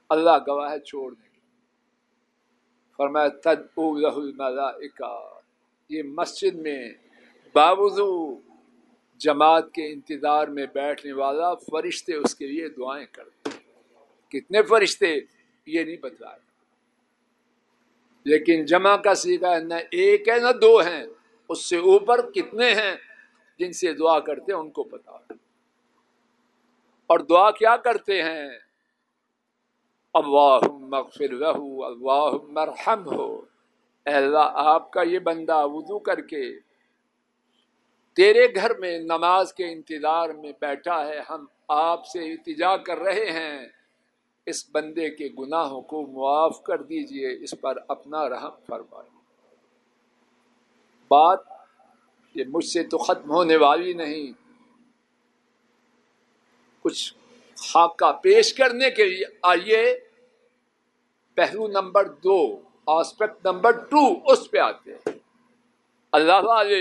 اللہ گواہ ہے چھوڑنے کی. فرمایا تدعو لہ الملائکہ، یہ مسجد میں باوضو جماعت کے انتظار میں بیٹھنے والا فرشتے اس کے لیے دعائیں کرتے. کتنے فرشتے یہ نہیں بتایا، لیکن جمع کا صیغہ نہ ایک ہے نہ دو ہیں، اس سے اوپر کتنے ہیں جن سے دعا کرتے ہیں ان کو پتا. اور دعا کیا کرتے ہیں؟ اللہم اغفر لہ، اللہم ارحمہ. اے اللہ آپ کا یہ بندہ وضو کر کے تیرے گھر میں نماز کے انتظار میں بیٹھا ہے، ہم آپ سے التجا کر رہے ہیں اس بندے کے گناہوں کو معاف کر دیجئے، اس پر اپنا رحم فرمائیں. بات یہ مجھ سے تو ختم ہونے والی نہیں. کچھ خاکہ پیش کرنے کے لیے آئیے پہلو نمبر 2، آسپیکٹ نمبر 2 اس پہ آتے ہیں. اللہ والے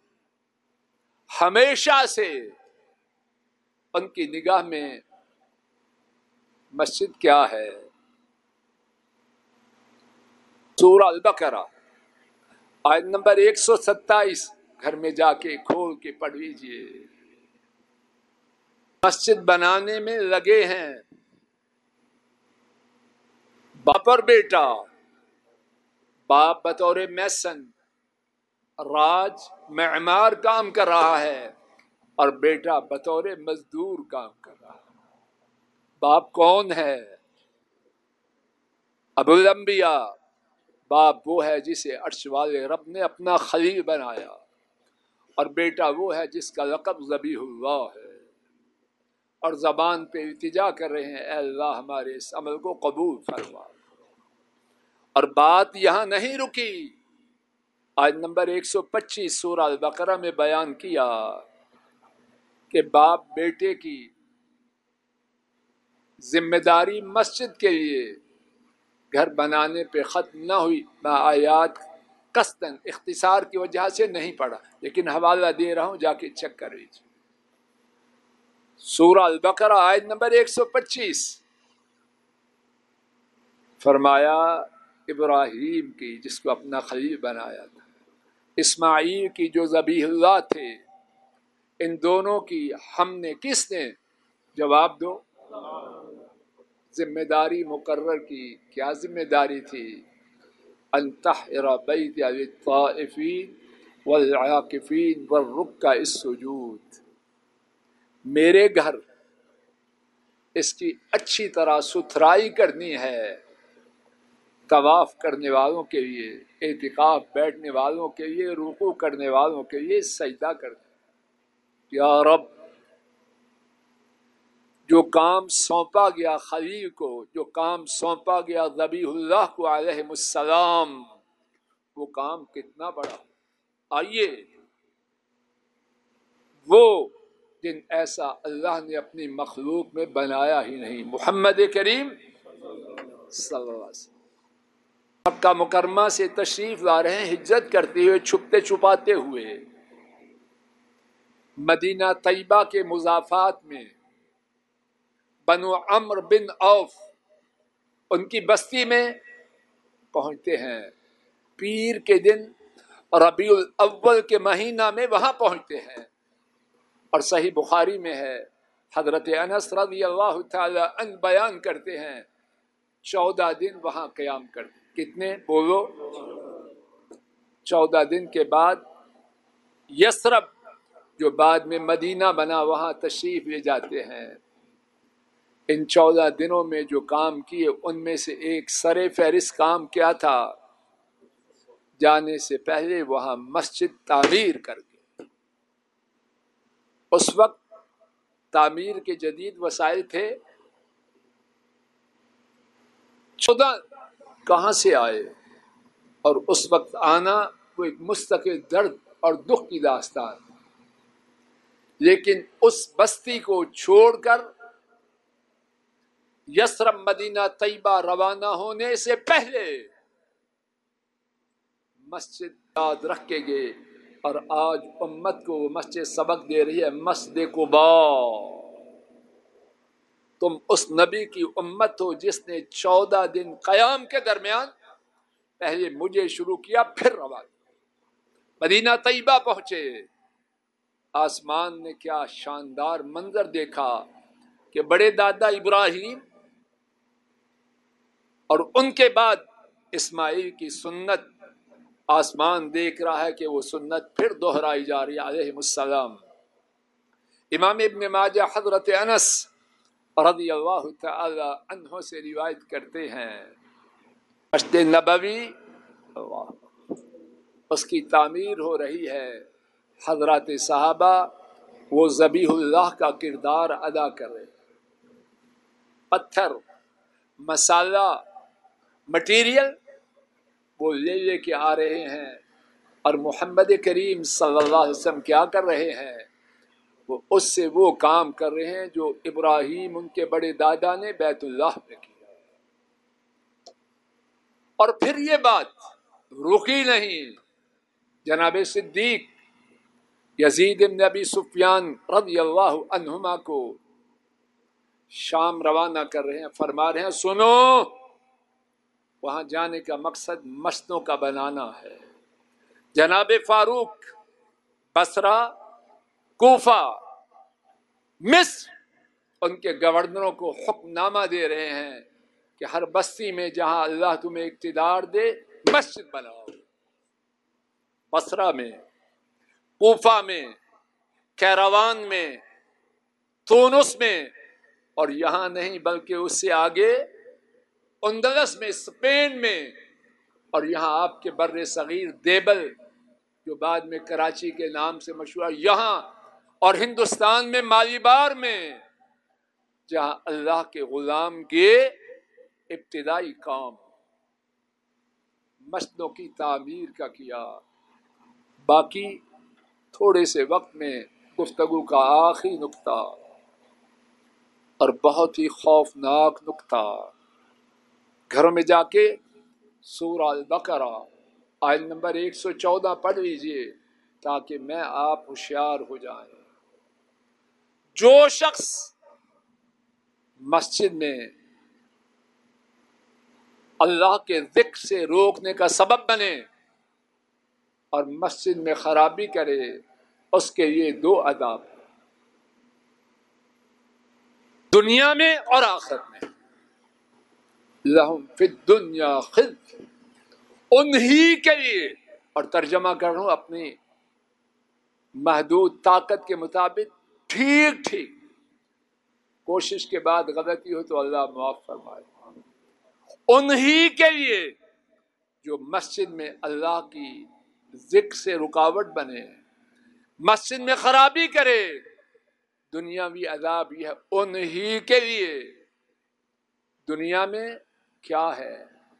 ہمیشہ سے ان کی نگاہ میں مسجد کیا ہے؟ سورہ البقرہ آیت نمبر 127 گھر میں جا کے کھول کے پڑھ لیجیے. مسجد بنانے میں لگے ہیں باپ اور بیٹا. باپ بطور میسن راج معمار کام کر رہا ہے اور بیٹا بطور مزدور کام کر رہا ہے. باپ کون ہے؟ ابو الانبیاء. باپ وہ ہے جسے عرش والے رب نے اپنا خلیل بنایا، اور بیٹا وہ ہے جس کا لقب ذبیح اللہ ہے. اور زبان پہ التجا کر رہے ہیں اے اللہ ہمارے اس عمل کو قبول فرما. اور بات یہاں نہیں رکی. آیت نمبر 125 سورہ البقرہ میں بیان کیا کہ باپ بیٹے کی ذمہ داری مسجد کے لیے گھر بنانے پہ ختم نہ ہوئی. میں آیات قصداً اختصار کی وجہ سے نہیں پڑھا، لیکن حوالہ دے رہا ہوں، جا کے چیک کر لیجیے. سورہ البقرہ آیت نمبر 125 فرمایا ابراہیم کی جس کو اپنا خلیل بنایا تھا، اسماعیل کی جو ذبیح اللہ تھے، ان دونوں کی ہم نے کس نے؟ جواب دو. ذمہ داری مقرر کی. کیا ذمہ داری تھی؟ ان طہر بیتی للطائفین والعاکفین والرکع السجود. میرے گھر اس کی اچھی طرح ستھرائی کرنی ہے، طواف کرنے والوں کے لیے، اعتکاف بیٹھنے والوں کے لیے، رکوع کرنے والوں کے لیے سجدہ کرنا. یا رب جو کام سونپا گیا خلیل کو، جو کام سونپا گیا ذبیح اللہ کو علیہ السلام، وہ کام کتنا بڑا. آئیے وہ دن ایسا اللہ نے اپنی مخلوق میں بنایا ہی نہیں. محمد کریم صلی اللہ علیہ وسلم مکہ مکرمہ سے تشریف لا رہے ہیں ہجرت کرتے ہوئے، چھپتے چھپاتے ہوئے. مدینہ طیبہ کے مضافات میں بنو عمرو بن عوف ان کی بستی میں پہنچتے ہیں. پیر کے دن ربیع الاول کے مہینہ میں وہاں پہنچتے ہیں. اور صحیح بخاری میں ہے، حضرت انس رضی اللہ تعالی عنہ بیان کرتے ہیں 14 دن وہاں قیام کرتے. کتنے بولو؟ 14 دن کے بعد یثرب جو بعد میں مدینہ بنا وہاں تشریف لے جاتے ہیں. ان 14 دنوں میں جو کام کیے ان میں سے ایک سر فہرست کام کیا تھا؟ جانے سے پہلے وہاں مسجد تعمیر کر کے. اس وقت تعمیر کے جدید وسائل تھے. 14 کہاں سے آئے؟ اور اس وقت آنا وہ ایک مستقل درد اور دکھ کی داستان. لیکن اس بستی کو چھوڑ کر یثرب مدینہ طیبہ روانہ ہونے سے پہلے مسجد یاد رکھ کے گئے. اور آج امت کو مسجد سبق دے رہی ہے، مسجد قباء. تم اس نبی کی امت ہو جس نے 14 دن قیام کے درمیان پہلے مجھے شروع کیا پھر روانہ مدینہ طیبہ پہنچے۔ آسمان نے کیا شاندار منظر دیکھا کہ بڑے دادا ابراہیم اور ان کے بعد اسماعیل کی سنت آسمان دیکھ رہا ہے کہ وہ سنت پھر دہرائی جا رہی ہے علیہ السلام۔ امام ابن ماجہ حضرت انس رضی اللہ تعالی عنہ سے روایت کرتے ہیں مسجد نبوی اس کی تعمیر ہو رہی ہے، حضرات صحابہ وہ ذبیح اللہ کا کردار ادا کر رہے ہیں، پتھر مسالہ مٹیریل وہ لے کے آ رہے ہیں، اور محمد کریم صلی اللہ علیہ وسلم کیا کر رہے ہیں؟ وہ اس سے وہ کام کر رہے ہیں جو ابراہیم ان کے بڑے دادا نے بیت اللہ میں کیا۔ اور پھر یہ بات رکی نہیں، جناب صدیق یزید بن ابی سفیان رضی اللہ عنہما کو شام روانہ کر رہے ہیں، فرما رہے ہیں سنو، وہاں جانے کا مقصد مسجدوں کا بنانا ہے۔ جناب فاروق بصرہ، کوفہ، مصر ان کے گورنروں کو حکم نامہ دے رہے ہیں کہ ہر بستی میں جہاں اللہ تمہیں اقتدار دے مسجد بناؤ۔ بصرہ میں، کوفہ میں، کیروان میں، تونس میں، اور یہاں نہیں بلکہ اس سے آگے اندلس میں، اسپین میں، اور یہاں آپ کے بر صغیر دیبل جو بعد میں کراچی کے نام سے مشہور، یہاں اور ہندوستان میں مالیبار میں، جہاں اللہ کے غلام کے ابتدائی کام مسجدوں کی تعمیر کا کیا۔ باقی تھوڑے سے وقت میں گفتگو کا آخری نقطہ اور بہت ہی خوفناک نقطہ، گھروں میں جا کے سورہ البقرہ آیت نمبر 114 پڑھ لیجئے تاکہ میں آپ ہوشیار ہو جائیں۔ جو شخص مسجد میں اللہ کے ذکر سے روکنے کا سبب بنے اور مسجد میں خرابی کرے، اس کے لیے 2 عذاب، دنیا میں اور آخرت میں۔ لہم فی الدنیا خزی، انہی کے لیے، اور ترجمہ کر رہا ہوں اپنی محدود طاقت کے مطابق، ٹھیک ٹھیک، کوشش کے بعد غلطی ہو تو اللہ معاف فرمائے۔ انہی کے لیے جو مسجد میں اللہ کی ذکر سے رکاوٹ بنے، مسجد میں خرابی کرے، دنیاوی عذاب یہ ہے انہی کے لیے۔ دنیا میں کیا ہے؟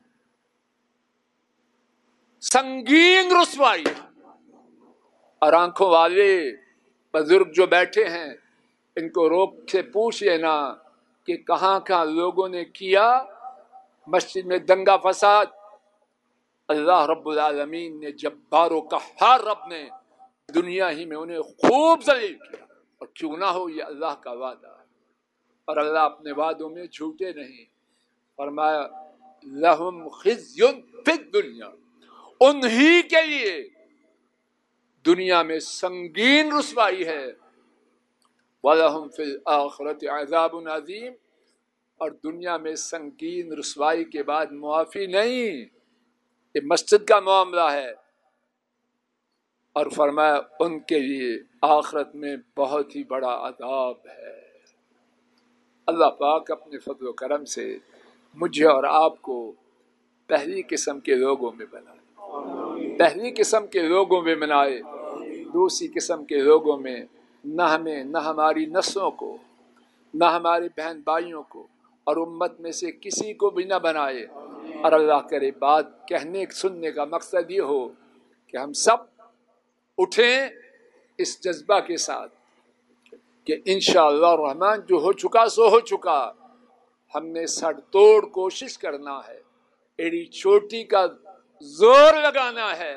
سنگین رسوائی، اور آنکھوں والے بزرگ جو بیٹھے ہیں ان کو روک سے پوچھ لینا کہ کہاں کہاں لوگوں نے کیا مسجد میں دنگا فساد۔ اللہ رب العالمین نے جبار و قہار رب نے دنیا ہی میں انہیں خوب ذلیل کیا، اور کیوں نہ ہو، یہ اللہ کا وعدہ ہے، اور اللہ اپنے وعدوں میں جھوٹے نہیں۔ فرمایا لہم خزی فی الدنیا، انہی کے لیے دنیا میں سنگین رسوائی ہے، وَلَهُمْ فِي الْآخِرَةِ عَذَابٌ عَظِيمٌ، اور دنیا میں سنگین رسوائی کے بعد معافی نہیں۔ یہ مسجد کا معاملہ ہے، اور فرمایا ان کے لیے آخرت میں بہت ہی بڑا عذاب ہے۔ اللہ پاک اپنے فضل و کرم سے مجھے اور آپ کو پہلی قسم کے لوگوں میں بنائے، پہلی قسم کے لوگوں میں بنائے، دوسری قسم کے لوگوں میں نہ ہمیں، نہ ہماری نسلوں کو، نہ ہمارے بہن بھائیوں کو، اور امت میں سے کسی کو بھی نہ بنائے۔ اور اللہ کرے بات کہنے سننے کا مقصد یہ ہو کہ ہم سب اٹھیں اس جذبہ کے ساتھ کہ انشاءاللہ الرحمن جو ہو چکا سو ہو چکا، ہم نے سر توڑ کوشش کرنا ہے، ایڑی چوٹی کا زور لگانا ہے،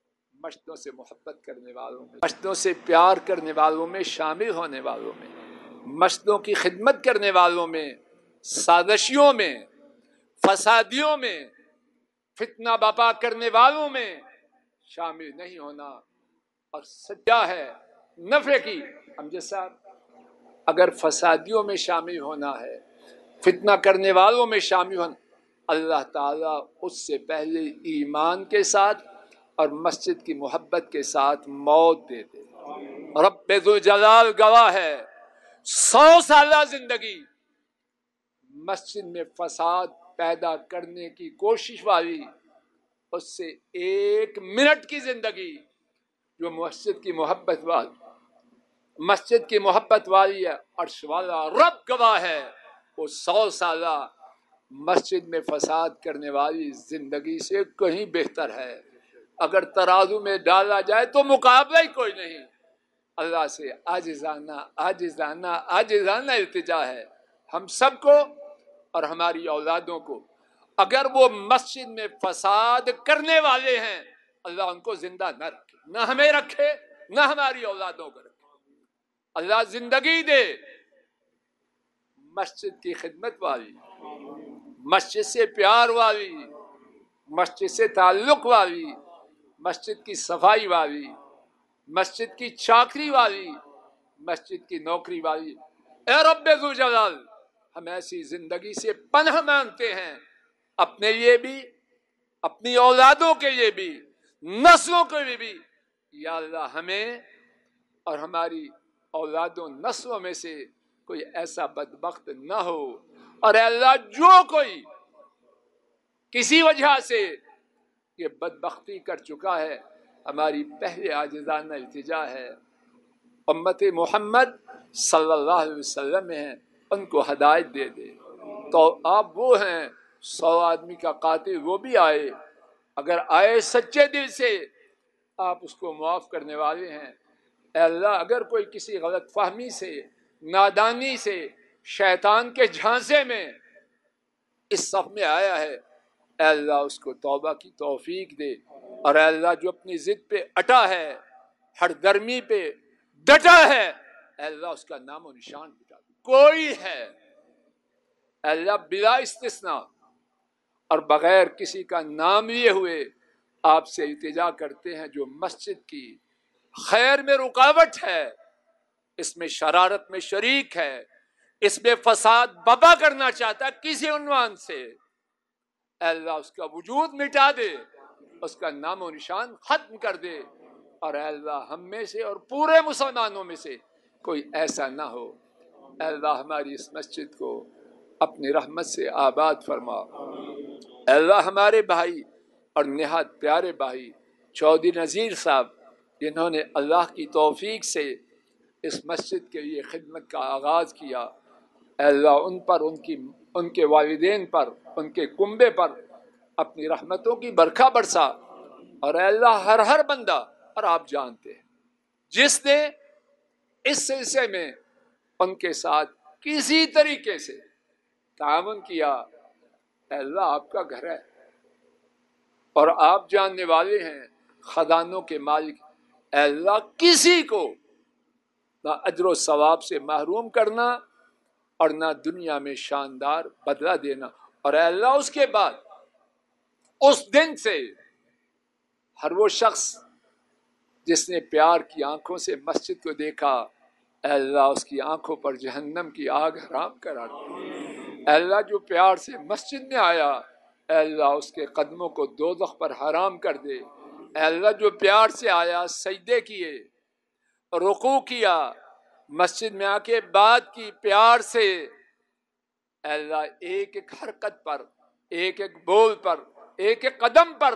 مسجدوں سے محبت کرنے والوں میں، مسجدوں سے پیار کرنے والوں میں شامل ہونے والوں میں، مسجدوں کی خدمت کرنے والوں میں، سازشیوں میں، فسادیوں میں، فتنہ برپا کرنے والوں میں شامل نہیں ہونا۔ اور سچا ہے نفع کی امجد صاحب، اگر فسادیوں میں شامل ہونا ہے، فتنہ کرنے والوں میں شامل ہونا، اللہ تعالیٰ اس سے پہلے ایمان کے ساتھ اور مسجد کی محبت کے ساتھ موت دے دے۔ رب ذوالجلال گواہ ہے، 100 سالہ زندگی مسجد میں فساد پیدا کرنے کی کوشش والی، اس سے 1 منٹ کی زندگی جو مسجد کی محبت والی ہے، عرش والا رب گواہ ہے، وہ 100 سالہ مسجد میں فساد کرنے والی زندگی سے کہیں بہتر ہے۔ اگر ترازو میں ڈالا جائے تو مقابلہ ہی کوئی نہیں۔ اللہ سے عاجزانہ التجا ہے ہم سب کو اور ہماری اولادوں کو، اگر وہ مسجد میں فساد کرنے والے ہیں اللہ ان کو زندہ نہ رکھے، نہ ہمیں رکھے، نہ ہماری اولادوں کو رکھے۔ اللہ زندگی دے مسجد کی خدمت والی، مسجد سے پیار والی، مسجد سے تعلق والی، مسجد کی صفائی والی، مسجد کی چاکری والی، مسجد کی نوکری والی۔ اے رب ذوالجلال، ہم ایسی زندگی سے پناہ مانگتے ہیں، اپنے لیے بھی، اپنی اولادوں کے لیے بھی، نسلوں کے لیے بھی۔ یا اللہ ہمیں اور ہماری اولادوں نسلوں میں سے کوئی ایسا بدبخت نہ ہو، اور اے اللہ جو کوئی کسی وجہ سے یہ بدبختی کر چکا ہے، ہماری پہلے عاجزانہ التجا ہے امت محمد صلی اللہ علیہ وسلم میں ہیں، ان کو ہدایت دے دے۔ تو آپ وہ ہیں 100 آدمی کا قاتل، وہ بھی آئے، اگر آئے سچے دل سے آپ اس کو معاف کرنے والے ہیں۔ اے اللہ اگر کوئی کسی غلط فہمی سے، نادانی سے، شیطان کے جھانسے میں اس صف میں آیا ہے، اے اللہ اس کو توبہ کی توفیق دے، اور اے اللہ جو اپنی ضد پہ اٹا ہے، ہر درمی پہ ڈٹا ہے، اے اللہ اس کا نام و نشان مٹا دے۔ کوئی ہے اے اللہ بلا استثناء اور بغیر کسی کا نام لیے ہوئے آپ سے التجا کرتے ہیں، جو مسجد کی خیر میں رکاوٹ ہے، اس میں شرارت میں شریک ہے، اس میں فساد برپا کرنا چاہتا ہے کسی عنوان سے، اے اللہ اس کا وجود مٹا دے، اس کا نام و نشان ختم کر دے، اور اے اللہ ہم میں سے اور پورے مسلمانوں میں سے کوئی ایسا نہ ہو۔ اے اللہ ہماری اس مسجد کو اپنی رحمت سے آباد فرما۔ اے اللہ ہمارے بھائی اور نہایت پیارے بھائی چودھری نذیر صاحب، جنہوں نے اللہ کی توفیق سے اس مسجد کے لیے خدمت کا آغاز کیا، اے اللہ ان پر، ان کے والدین پر، ان کے کنبے پر اپنی رحمتوں کی برکھا برسا، اور اے اللہ ہر بندہ، اور آپ جانتے ہیں جس نے اس سلسلے میں ان کے ساتھ کسی طریقے سے تعاون کیا، اے اللہ آپ کا گھر ہے اور آپ جاننے والے ہیں، خزانوں کے مالک، اے اللہ کسی کو نہ اجر و ثواب سے محروم کرنا اور نہ دنیا میں شاندار بدلہ دینا، اور اے اللہ اس کے بعد اس دن سے ہر وہ شخص جس نے پیار کی آنکھوں سے مسجد کو دیکھا، اے اللہ اس کی آنکھوں پر جہنم کی آگ حرام کرا دے۔ اے اللہ جو پیار سے مسجد میں آیا، اے اللہ اس کے قدموں کو دوزخ پر حرام کر دے۔ اے اللہ جو پیار سے آیا، سجدے کیے، رکوع کیا، مسجد میں آ کے بات کی پیار سے، اے اللہ ایک ایک حرکت پر، ایک ایک بول پر، ایک ایک قدم پر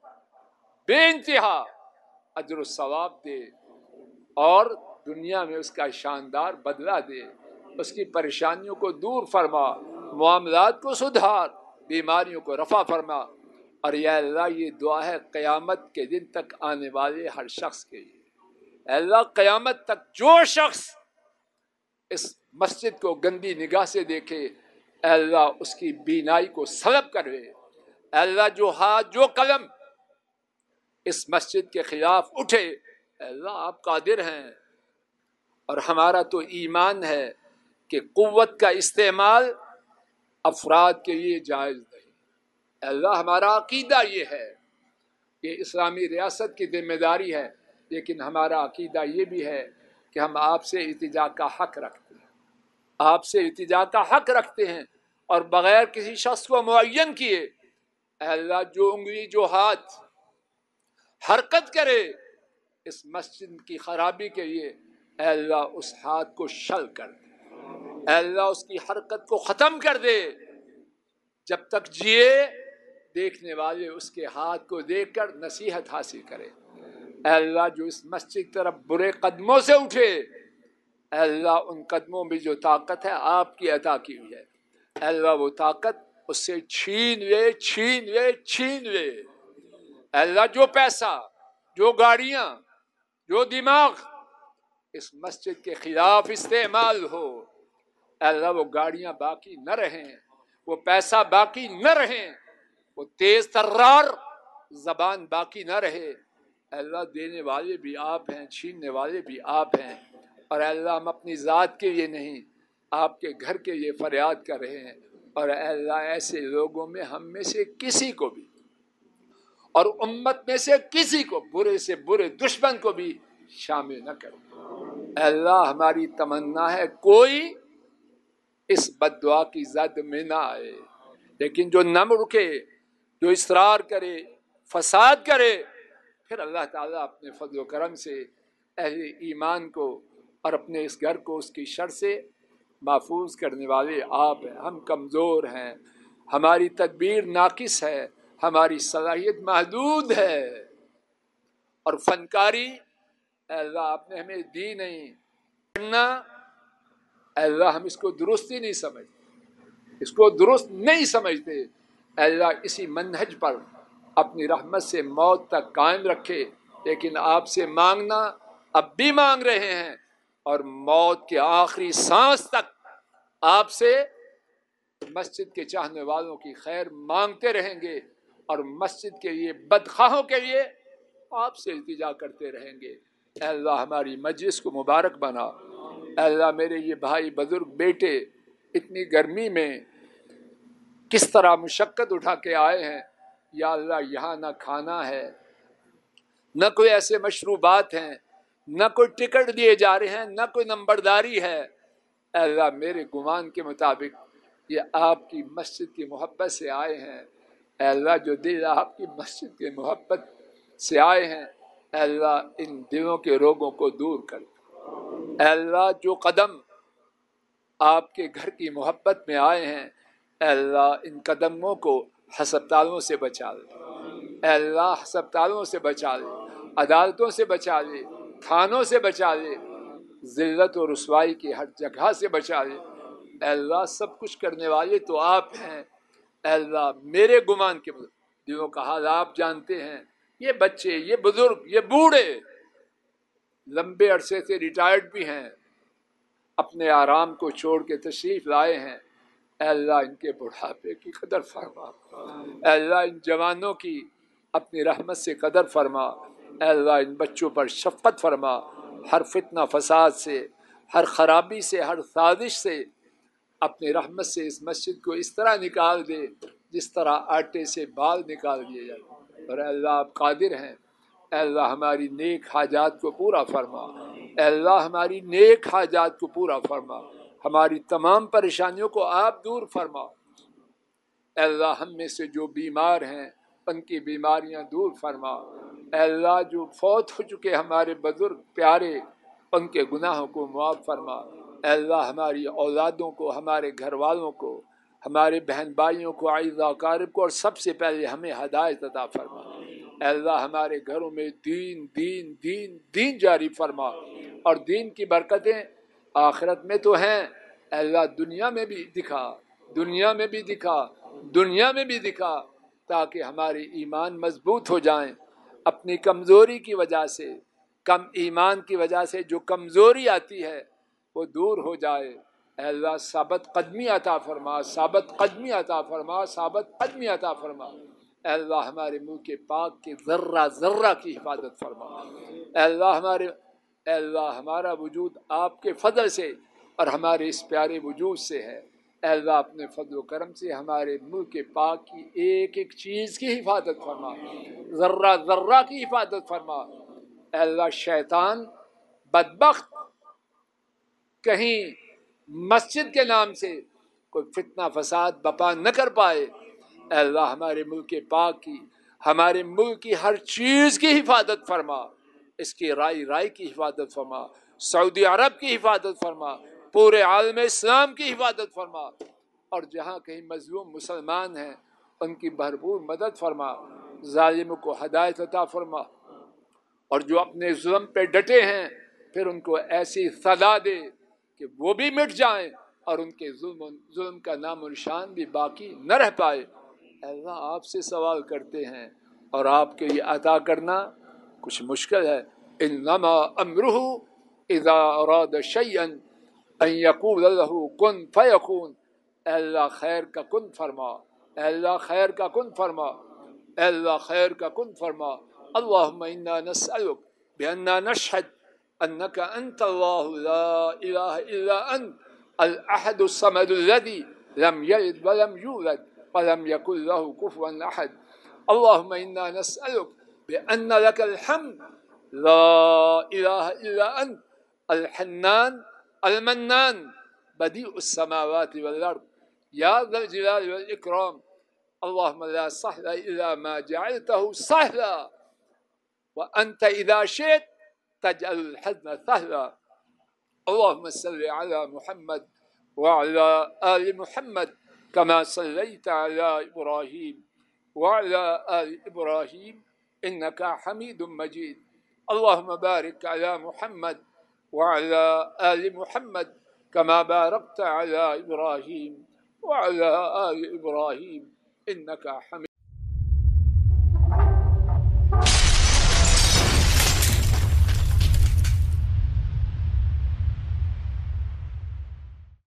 بے انتہا اجر و ثواب دے، اور دنیا میں اس کا شاندار بدلہ دے، اس کی پریشانیوں کو دور فرما، معاملات کو سدھار، بیماریوں کو رفع فرما، اور یا اللہ یہ دعا ہے قیامت کے دن تک آنے والے ہر شخص کے لیے۔ اے اللہ قیامت تک جو شخص اس مسجد کو گندی نگاہ سے دیکھے، اے اللہ اس کی بینائی کو سلب کر دے۔ اے اللہ جو ہاتھ، جو قلم اس مسجد کے خلاف اٹھے، اے اللہ آپ قادر ہیں، اور ہمارا تو ایمان ہے کہ قوت کا استعمال افراد کے لیے جائز نہیں۔ اللہ ہمارا عقیدہ یہ ہے کہ اسلامی ریاست کی ذمہ داری ہے، لیکن ہمارا عقیدہ یہ بھی ہے کہ ہم آپ سے التجا کا حق رکھتے ہیں، آپ سے التجا کا حق رکھتے ہیں، اور بغیر کسی شخص کو معین کیے اے اللہ جو انگلی جو ہاتھ حرکت کرے اس مسجد کی خرابی کے لیے اے اللہ اس ہاتھ کو شل کر دے، اے اللہ اس کی حرکت کو ختم کر دے۔ جب تک جیے دیکھنے والے اس کے ہاتھ کو دیکھ کر نصیحت حاصل کرے۔ اے اللہ جو اس مسجد کی طرف برے قدموں سے اٹھے اے اللہ ان قدموں میں جو طاقت ہے آپ کی عطا کی ہوئی ہے، اے اللہ وہ طاقت اس سے چھین لے چھین لے چھین لے۔ اے اللہ جو پیسہ جو گاڑیاں جو دماغ اس مسجد کے خلاف استعمال ہو اے اللہ وہ گاڑیاں باقی نہ رہیں، وہ پیسہ باقی نہ رہیں، وہ تیز ترار زبان باقی نہ رہے۔ اے اللہ دینے والے بھی آپ ہیں، چھیننے والے بھی آپ ہیں، اور اے اللہ ہم اپنی ذات کے لیے نہیں آپ کے گھر کے لیے فریاد کر رہے ہیں، اور اے اللہ ایسے لوگوں میں ہم میں سے کسی کو بھی اور امت میں سے کسی کو برے سے برے دشمن کو بھی شامل نہ کرو۔ اے اللہ ہماری تمنا ہے کوئی اس بد دعا کی زد میں نہ آئے، لیکن جو نہ رکے، جو اصرار کرے، فساد کرے، پھر اللہ تعالیٰ اپنے فضل و کرم سے اہل ایمان کو اور اپنے اس گھر کو اس کی شر سے محفوظ کرنے والے آپ ہیں۔ ہم کمزور ہیں، ہماری تدبیر ناقص ہے، ہماری صلاحیت محدود ہے، اور فنکاری اے اللہ آپ نے ہمیں دی نہیں کرنا۔ اے اللہ ہم اس کو درست ہی نہیں سمجھتے، اس کو درست نہیں سمجھتے۔ اے اللہ اسی منہج پر اپنی رحمت سے موت تک قائم رکھے، لیکن آپ سے مانگنا اب بھی مانگ رہے ہیں، اور موت کے آخری سانس تک آپ سے مسجد کے چاہنے والوں کی خیر مانگتے رہیں گے، اور مسجد کے لیے بدخواہوں کے لیے آپ سے التجا کرتے رہیں گے۔ اے اللہ ہماری مجلس کو مبارک بنا۔ اے اللہ میرے یہ بھائی بزرگ بیٹے اتنی گرمی میں کس طرح مشقت اٹھا کے آئے ہیں، یا اللہ یہاں نہ کھانا ہے، نہ کوئی ایسے مشروبات ہیں، نہ کوئی ٹکٹ دیے جا رہے ہیں، نہ کوئی نمبرداری ہے۔ اے اللہ میرے گمان کے مطابق یہ آپ کی مسجد کی محبت سے آئے ہیں۔ اے اللہ جو دل آپ کی مسجد کی محبت سے آئے ہیں اے اللہ ان دلوں کے روگوں کو دور کر۔ اے اللہ جو قدم آپ کے گھر کی محبت میں آئے ہیں اے اللہ ان قدموں کو ہسپتالوں سے بچا لے، اے اللہ ہسپتالوں سے بچا لے، عدالتوں سے بچا لے، تھانوں سے بچا لے، ذلت و رسوائی کی ہر جگہ سے بچا لے۔ اے اللہ سب کچھ کرنے والے تو آپ ہیں۔ اے اللہ میرے گمان کے دلوں کا حال آپ جانتے ہیں۔ یہ بچے، یہ بزرگ، یہ بوڑھے لمبے عرصے سے ریٹائرڈ بھی ہیں، اپنے آرام کو چھوڑ کے تشریف لائے ہیں۔ اے اللہ ان کے بڑھاپے کی قدر فرما، اے اللہ ان جوانوں کی اپنی رحمت سے قدر فرما، اے اللہ ان بچوں پر شفقت فرما، ہر فتنہ فساد سے، ہر خرابی سے، ہر سازش سے اپنی رحمت سے اس مسجد کو اس طرح نکال دے جس طرح آٹے سے بال نکال دیے جاتے۔ اور اے اللہ آپ قادر ہیں، اے اللہ ہماری نیک حاجات کو پورا فرما، اے اللہ ہماری نیک حاجات کو پورا فرما، ہماری تمام پریشانیوں کو آپ دور فرما۔ اے اللہ ہم میں سے جو بیمار ہیں ان کی بیماریاں دور فرما، اے اللہ جو فوت ہو چکے ہمارے بزرگ پیارے ان کے گناہوں کو معاف فرما، اے اللہ ہماری اولادوں کو، ہمارے گھر والوں کو، ہمارے بہن بھائیوں کو، اعزاء اقارب کو، اور سب سے پہلے ہمیں ہدایت عطا فرما۔ اے اللہ ہمارے گھروں میں دین دین دین دین جاری فرما، اور دین کی برکتیں آخرت میں تو ہیں، اے اللہ دنیا میں بھی دکھا، دنیا میں بھی دکھا، دنیا میں بھی دکھا، تاکہ ہمارے ایمان مضبوط ہو جائیں۔ اپنی کمزوری کی وجہ سے، کم ایمان کی وجہ سے جو کمزوری آتی ہے وہ دور ہو جائے۔ اے اللہ ثابت قدمی عطا فرما، ثابت قدمی عطا فرما، ثابت قدمی عطا فرما۔ اے اللہ ہمارے ملک پاک کے ذرہ ذرہ کی حفاظت فرما۔ اے اللہ ہمارا وجود آپ کے فضل سے اور ہمارے اس پیارے وجود سے ہے۔ اے اللہ اپنے فضل و کرم سے ہمارے ملک پاک کی ایک ایک چیز کی حفاظت فرما، ذرہ ذرہ کی حفاظت فرما۔ اے اللہ شیطان بدبخت کہیں مسجد کے نام سے کوئی فتنہ فساد بپا نہ کر پائے۔ اے اللہ ہمارے ملک پاک کی، ہمارے ملک کی ہر چیز کی حفاظت فرما، اس کی رائے کی حفاظت فرما، سعودی عرب کی حفاظت فرما، پورے عالم اسلام کی حفاظت فرما، اور جہاں کہیں مظلوم مسلمان ہیں ان کی بھرپور مدد فرما، ظالموں کو ہدایت عطا فرما، اور جو اپنے ظلم پہ ڈٹے ہیں پھر ان کو ایسی سزا دے کہ وہ بھی مٹ جائیں اور ان کے ظلم کا نام و نشان بھی باقی نہ رہ پائے۔ اے اللہ آپ سے سوال کرتے ہیں اور آپ کے یہ عطا کرنا کچھ مشکل ہے۔ انما امرہ اذا اراد شیئا ان یقول له کن فیکون۔ اے اللہ خیر کا کن فرما، اے اللہ خیر کا کن فرما، اے اللہ خیر کا کن فرما۔ اللہم انا نسألک بأننا نشہد انک انت اللہ لا الہ الا انت الاحد الصمد الذی لم یلد ولم یولد ولم یکن له کفوا احد۔ اللہم انا نسألک بأن لک الحمد لا الہ الا انت الحنان المنان بدیع السماوات والارض یا ذا الجلال والاکرام۔ اللہم لا سهل الا ما جعلته سهلا وانت اذا شئت تجعل الحزن سهلا۔ اللہم صل على محمد وعلى آل محمد كما صليت على إبراهيم وعلى آل إبراهيم إنك حميد مجيد۔ اللهم بارك على محمد وعلى آل محمد كما باركت على إبراهيم وعلى آل إبراهيم إنك حميد